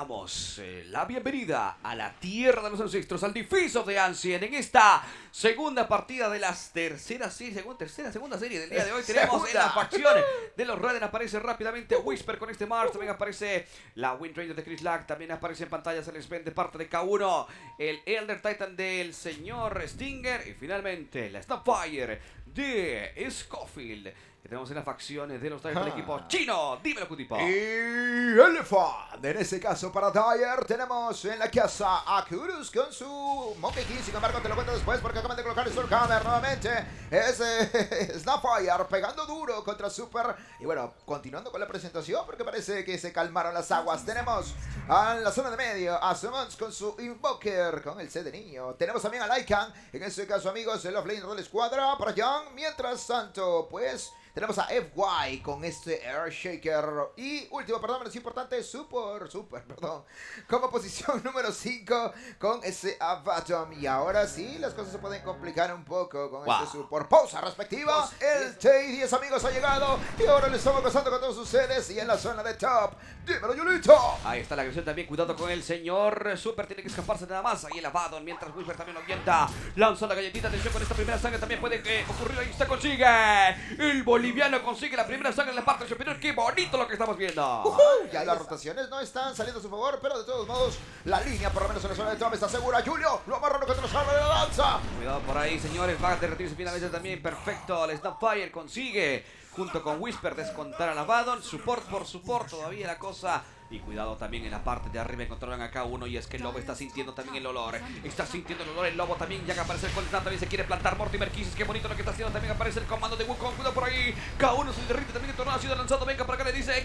damos la bienvenida a la tierra de los ancestros, al Defense of the Ancient, en esta segunda partida de la segunda serie del día de hoy. Tenemos en las facciones de los Raiden, aparece rápidamente Whisper con este Mars, también aparece la Wind Ranger de Chris Lack, también aparece en pantalla, se les ven de parte de K1, el Elder Titan del señor Stinger y finalmente la Snapfire de Scofield. Que tenemos en las facciones de los Titans del equipo chino. Dímelo, Cutipo. Y Elephant. En este caso para Dyer tenemos en la casa a Kurus con su Monkey King. Sin embargo te lo cuento después porque acaban de colocar el Stormhammer nuevamente. Es Snapfire pegando duro contra Super. Y bueno, continuando con la presentación porque parece que se calmaron las aguas. Tenemos a la zona de medio a Summons con su Invoker con el set de niño. Tenemos también a Lycan. En este caso, amigos, el offlane de la escuadra para Young. Mientras tanto, pues tenemos a FY con este Air Shaker. Y último, perdón, menos importante, Super, perdón. Como posición número 5 con ese Abatom. Y ahora sí, las cosas se pueden complicar un poco con este Super. Pausa respectiva. El T10, amigos, ha llegado. Y ahora le estamos pasando con todos ustedes. Y en la zona de top, dímelo, Yulito. Ahí está la agresión también. Cuidado con el señor Super. Tiene que escaparse nada más. Ahí el Abaddon. Mientras Whisper también lo avienta. Lanza la galletita. Atención con esta primera sangre. También puede ocurrir. Ahí se consigue. El boliviano consigue la primera sangre en la parte superior. ¡Qué bonito lo que estamos viendo! Ya las rotaciones no están saliendo a su favor, pero de todos modos, la línea, por lo menos en la zona de top, está segura. Julio lo amarrando contra los árboles de la lanza. Cuidado por ahí, señores. Va a derretirse finalmente también. Perfecto. El Snapfire consigue, junto con Whisper, descontar al Abaddon. Support por support. Todavía la cosa. Y cuidado también en la parte de arriba, controlan a K1 y es que el lobo está sintiendo también el olor. Está sintiendo el olor el lobo también, ya que aparece el Coliseo, también se quiere plantar Mortimer Kisses, qué bonito lo que está haciendo, también aparece el comando de Wukong, cuidado por ahí. K1 se derrite también, el tornado ha sido lanzado, venga para acá, le dice,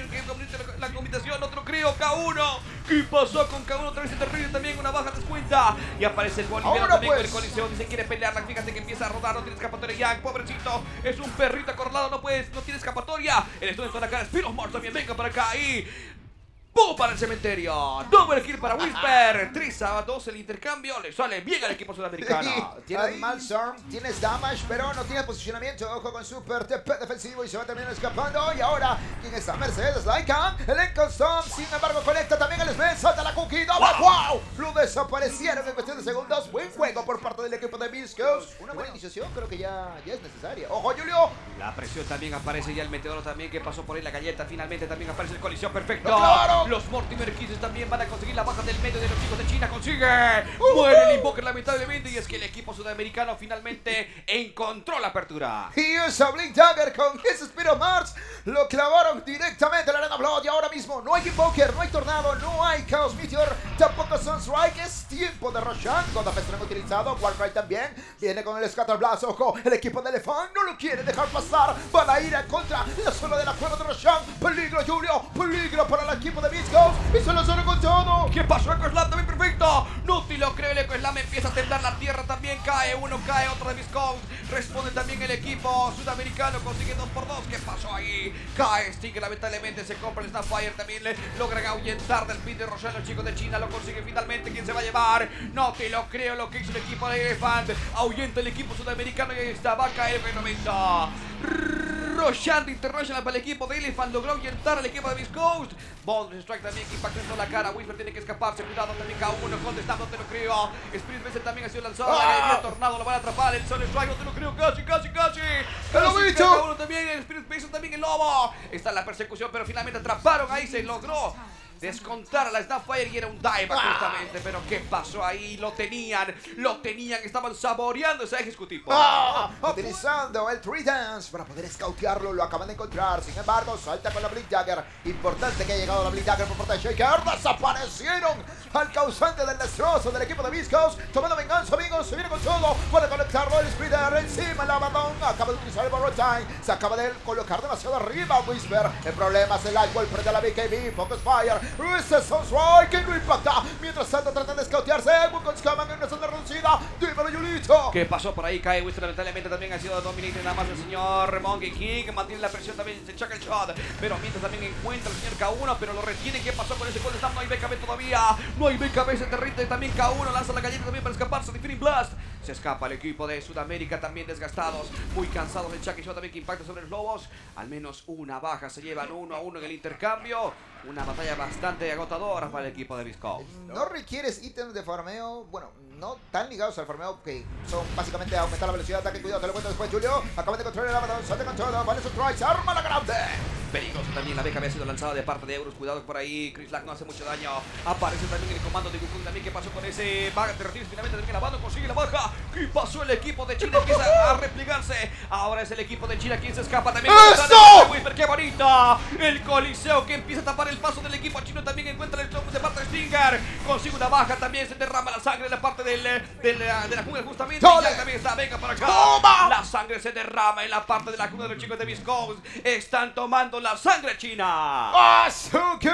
la combinación, no te lo creo, K1. ¿Qué pasó con K1? Otra vez se derrite también, una baja descuenta. Y aparece el boliviano también con el Coliseo, dice, quiere pelearla, fíjate que empieza a rodar, no tiene escapatoria ya, pobrecito, es un perrito acorralado, no tiene escapatoria. El estudio está en la cara, Spiros Mars también, venga para acá y ¡pum! Para el cementerio. Double kill para Whisper. 3 a 2 el intercambio. Le sale bien al equipo sudamericano. Tienes Malstorm, tienes damage, pero no tiene posicionamiento. Ojo con Super TP defensivo y se va terminando escapando. Y ahora, ¿quién está? Mercedes Lycan. El Encostorm, sin embargo, conecta también el Sven. Salta la Cookie. ¡Wow! Lo desaparecieron en cuestión de segundos. Buen juego por parte del equipo de Viscos. Una buena iniciación, creo que ya es necesaria. ¡Ojo, Julio! La presión también aparece ya el meteoro también que pasó por ahí la galleta. Finalmente también aparece el colisión perfecto. ¡Claro! Los Mortimer Kisses también van a conseguir la baja del medio de los chicos de China. Consigue. Muere el Invoker lamentablemente. Y es que el equipo sudamericano finalmente encontró la apertura. Y esa Blink Dagger con ese Spirit of Mars lo clavaron directamente a la Arena Blood. Y ahora mismo no hay Invoker, no hay Tornado, no hay Chaos Meteor, tampoco Sunstrike. Es tiempo de Roshan. Godafest no han utilizado. Warcry también viene con el Scatter Blast. Ojo, el equipo de Elephant no lo quiere dejar pasar. Van a ir en contra la zona de la cueva de Roshan. Peligro, Julio. Peligro para el equipo de Viscos. Y se lo solo con todo. ¿Qué pasó? Ecoslam también perfecto. No te lo creo, el Ecoslam empieza a temblar la tierra también. Cae uno, cae otro de Viscos. Responde también el equipo sudamericano. Consigue 2 por 2. ¿Qué pasó ahí? Cae Stinger, lamentablemente se compra el Snapfire. También le logran ahuyentar del pin de Rochelle. Los chicos de China lo consiguen finalmente. ¿Quién se va a llevar? No te lo creo lo que hizo el equipo de Elephant. Ahuyenta el equipo sudamericano y ahí está. Va a caer el momento. Roshan International para el equipo de Elephant. Logró ahuyentar al equipo de Beast Coast. Bond Strike también que impactó en la cara. Whisper tiene que escaparse. Cuidado también K1 contestando. No te lo creo. Spirit Vessel también ha sido lanzado. El Tornado lo van a atrapar. El Sol Strike. No te lo creo. Casi. ¡Te lo he dicho! K1 también. El Spirit Vessel también. El Lobo. Está en la persecución. Pero finalmente atraparon. Ahí se logró descontar a la Snapfire y era un dive justamente. Pero ¿qué pasó ahí? Lo tenían. Estaban saboreando ese ejecutivo. Utilizando el Tree Dance para poder scoutearlo. Lo acaban de encontrar. Sin embargo, salta con la Blink Dagger. Importante que haya llegado la Blink Dagger por parte de Shaker. Desaparecieron al causante del destrozo del equipo de Viscos. Tomando venganza, amigos. Se viene con todo. Puede conectarlo el Splitter. Encima el Abaddon. Acaba de utilizar el Borrow Time. Se acaba de colocar demasiado arriba Whisper. El problema es el Lightwell frente a la BKB. Focus Fire. Ese Sunstrike que no impacta. Mientras tanto tratan de scoutearse. Wukong Scaman en una zona reducida. Dímelo, Yulito. ¿Qué pasó por ahí? Cae Whisper. Lamentablemente también ha sido dominated nada más el señor Monkey King, que mantiene la presión también. Se choca el shot. Pero mientras también encuentra el señor K1. Pero lo retiene. ¿Qué pasó con ese Cold Snap? No hay BKB todavía. No hay BKB. Se derrite también K1. Lanza la galleta también para escaparse. Defining Blast. Se escapa el equipo de Sudamérica, también desgastados, muy cansados. El Chucky Show también que impacta sobre los lobos. Al menos una baja, se llevan 1-1 en el intercambio. Una batalla bastante agotadora para el equipo de Visco. No requieres ítems de farmeo, bueno, no tan ligados al farmeo, que son básicamente aumentar la velocidad de ataque. Cuidado, te lo cuento después, Julio. Acaban de controlar el Abaddon, salte con todo, vale su try, se arma la grande. Peligroso también, la beca había sido lanzada de parte de Euros. Cuidado por ahí, Chris Lack no hace mucho daño. Aparece también el comando de Goku también. ¿Qué pasó con ese baja de retiro? Finalmente también el Abaddon consigue la baja. ¿Qué pasó? El equipo de China empieza a replegarse. Ahora es el equipo de China quien se escapa también. ¡Eso! ¡Qué bonito! El Coliseo que empieza a tapar el paso del equipo chino. También encuentra el show de parte de Stinger. Consigue una baja también. Se derrama la sangre en la parte de la jungla justamente. Y ya también está, venga para acá. ¡Toma! La sangre se derrama en la parte de la jungla de los chicos de Visco. Están tomando la sangre china. ¡Qué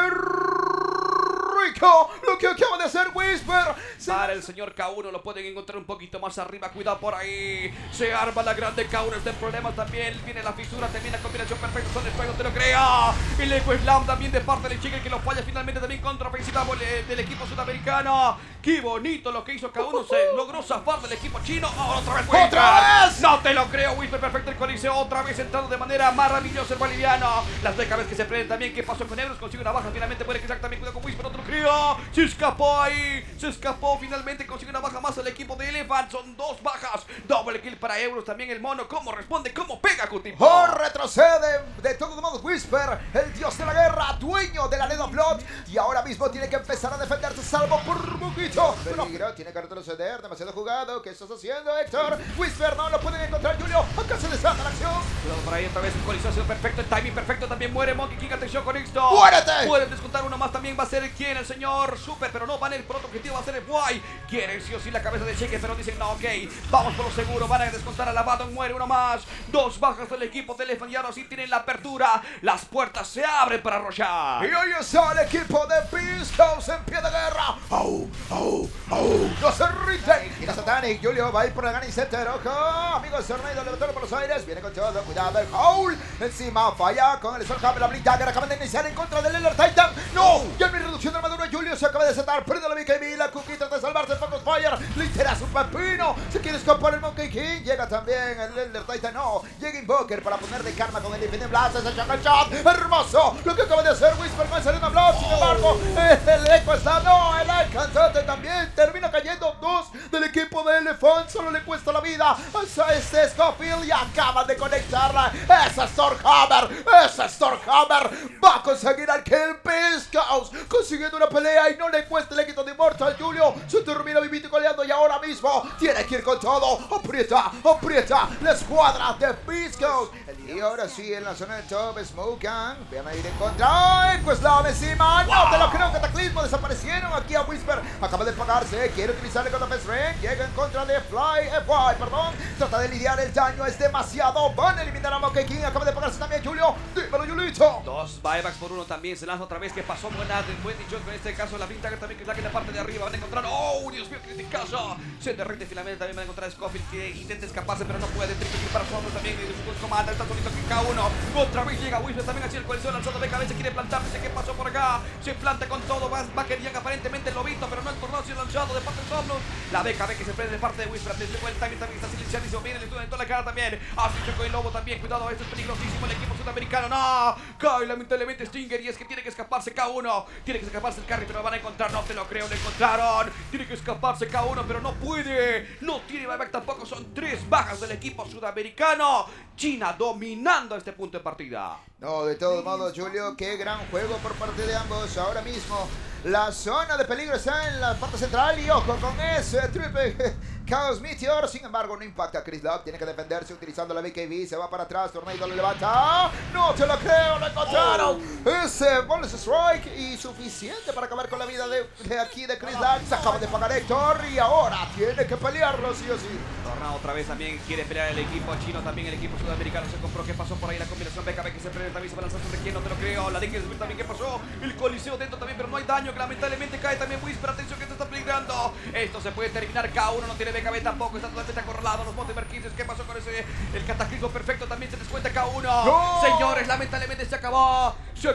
rico! Lo que acaba de hacer Whisper. Para el señor K1 lo pueden encontrar un poquito más arriba. Cuidado por ahí. Se arma la grande K1. Está en problemas también. Viene la fisura. Termina la combinación perfecta. Son después, no te lo crea. El Eco Slam también de parte del Chicken que lo falla finalmente también contra ofensiva del equipo sudamericano. Qué bonito lo que hizo K1. Se logró zafar del equipo chino. Ahora otra vez Whisper. ¡Otra vez! No te lo creo. Whisper perfecto el Coliseo. Otra vez entrando de manera maravillosa el boliviano. Las décadas que se prenden también. ¿Qué pasó con Euros? Consigue una baja. Finalmente muere Kizak también. Cuidado con Whisper. No te lo creo. Se escapó ahí. Se escapó. Finalmente consigue una baja más el equipo de Elephant. Son 2 bajas. Double kill para Euros. También el mono. ¿Cómo responde? ¿Cómo pega, Cutipo? ¡Oh, retrocede! De todos modos, Whisper, el dios de la guerra, dueño de la Leda Blood. Y ahora mismo tiene que empezar a defenderse, salvo por un poquito. Peligro, tiene que retroceder. Demasiado jugado. ¿Qué estás haciendo, Héctor? Whisper, no lo pueden encontrar, Julio. Acá se desata la acción. Cuidado por ahí otra vez. El Coliseo ha sido perfecto. El timing perfecto. También muere Monkey King. Atención con esto. ¡Muérete! Pueden descontar uno más. También va a ser quien, el señor Super. Pero no van a ir por otro objetivo. Va a ser el Guay. Quieren sí o sí la cabeza de Cheque. Pero dicen no, ok. Vamos por lo seguro. Van a descontar a la Abaddon. Muere uno más. 2 bajas del equipo de Elephant. Y ahora sí tienen la apertura. Las puertas se abren para arrollar. Y hoy está el equipo de Visco en pie de guerra. ¡Au! ¡Au! ¡Au! ¡No se rinde! Mira Satanic. Julio va a ir por el Gunning Center. ¡Ojo! Amigos, Cernedo levantando por los aires. Viene con todo. Cuidado. El Howl. Encima falla con el Stormhammer. La Blink Dagger acaban de iniciar en contra del Elder Titan. ¡No! Ya no hay reducción de armadura. Julio se acaba de desatar. Pierde la BKB. La Cookie trata de salvarse. Focus Fire. Litera su pepino. Se quiere escapar el Monkey King. Llega también el Elder Titan. No. Llega Invoker para poner de karma con el Infinite Blast. Es el shot. Hermoso. Lo que acaba de hacer Whisper con Serena Blast. Sin embargo, el Eco está. No. El alcanzante también. Termina cayendo 2 del equipo de Elephant. Solo le cuesta la vida a este Scofield. Y acaban de conectarla. Esa Stormhammer. Esa Stormhammer va a conseguir al Kill Visco. Consiguiendo una pelea y no le cuesta el éxito de Immortal. Julio se termina vivito y coleando. Y ahora mismo tiene que ir con todo. Aprieta. Aprieta. La escuadra de Visco. Y ahora sí en la zona de top Smokean. Vean ahí de contra. ¡Ay! Pues la encima. No te lo creo. Cataclismo. Desaparecieron aquí a Whisper. Acaba de pagarse. Quiere utilizarle contra Best Ring. Llega en contra de FY, perdón. Trata de lidiar. El daño es demasiado. Van a eliminar a Monkey King. Acaba de pagarse también Julio. Dímelo, Julito. 2 buybacks por 1 también. Se lanza otra vez. Que pasó buen dicho con este caso. La Blink Dagger también que saque la parte de arriba. Van a encontrar. ¡Oh! Dios mío, criticazo. Se derrite finalmente. También van a encontrar a Scofield que intenta escaparse, pero no puede. Triple kill para su hombre también. Y su comanda está solito que K1. Otra vez llega Whisper también así el Coliseo lanzado de cabeza. Quiere plantarse. ¿Qué pasó por acá? Se planta con todo. Va a querer aparentemente el lobito, pero no el tornado sido lanzado de parte de Soblus. La BKB que se prende de parte de Whisper. Atención con el timing también está silenciado y se viene el estudio en toda la cara también. Así chocó el lobo también. Cuidado, esto es peligrosísimo. El equipo sudamericano. No. Cae lamentablemente Stinger y es que tiene que escaparse K1. Tiene que escaparse el carry, pero lo van a encontrar. No te lo creo, lo encontraron. Tiene que escaparse K1, pero no puede. No tiene buyback tampoco. Son 3 bajas del equipo sudamericano. China dominando este punto de partida. No, de todos modos, Julio, qué gran juego por parte de ambos. Ahora mismo la zona de peligro está en la parte central y ojo con ese triple Chaos Meteor. Sin embargo, no impacta a Chris Lock. Tiene que defenderse utilizando la BKB. Se va para atrás. Tornado lo levanta. No te lo creo. Lo encontraron. Ese bonus strike y suficiente para acabar con la vida de aquí de Chris Lock. Se acaba de pagar Héctor y ahora tiene que pelearlo sí o sí. Tornado otra vez también quiere pelear el equipo chino. También el equipo sudamericano se compró. ¿Qué pasó por ahí? La combinación BKB que se prende también se va a lanzar sobre quién. No te lo creo. La de también. ¿Qué pasó? El Coliseo dentro también, pero no hay daño. Que lamentablemente cae también Whisper. Atención que esto está peligrando. Esto se puede terminar. K1 no tiene BKB tampoco. Está totalmente acorralado. Los Montemer 15. ¿Qué pasó con ese? El cataclismo perfecto también se descuenta K1. ¡No! Señores, lamentablemente se acabó. Se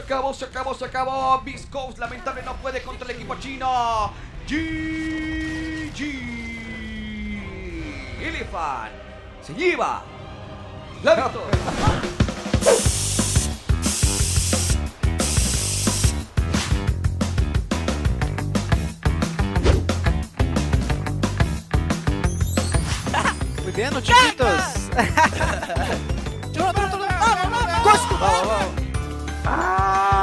acabó. Visco lamentable no puede contra el equipo chino. GG. Elefant se lleva la victoria. Muy bien, los chiquitos. ¡Vamos, vamos! ¡Vamos!